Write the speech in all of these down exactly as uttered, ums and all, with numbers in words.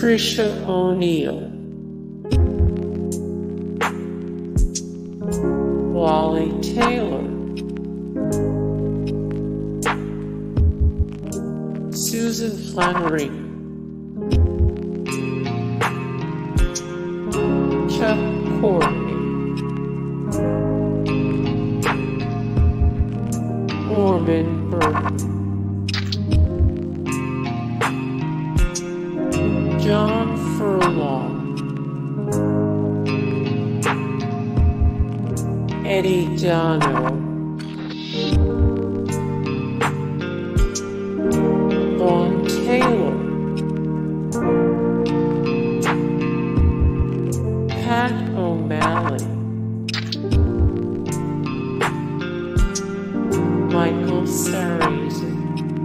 Trisha O'Neill, Wally Taylor, Susan Flannery, Chuck Courtney, Orman Burton, John Furlong, Eddie Dano, Vaughn Taylor, Pat O'Malley, Michael Sarrazin,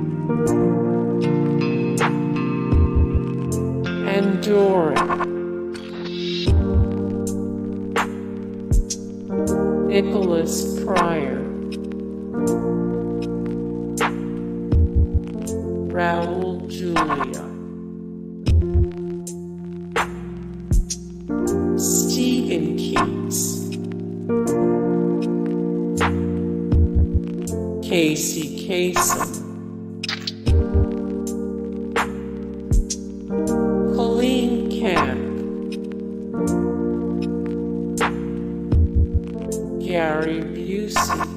and Doran, Nicholas Pryor, Raul Julia, Stephen Keats, Casey Kasem, Colleen Camp, Gary Busey.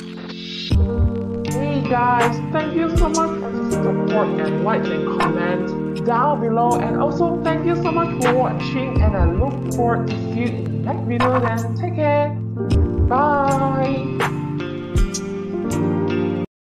Hey guys, thank you so much for the support and likes and comments down below, and also thank you so much for watching, and I look forward to see you in the next video. Then take care.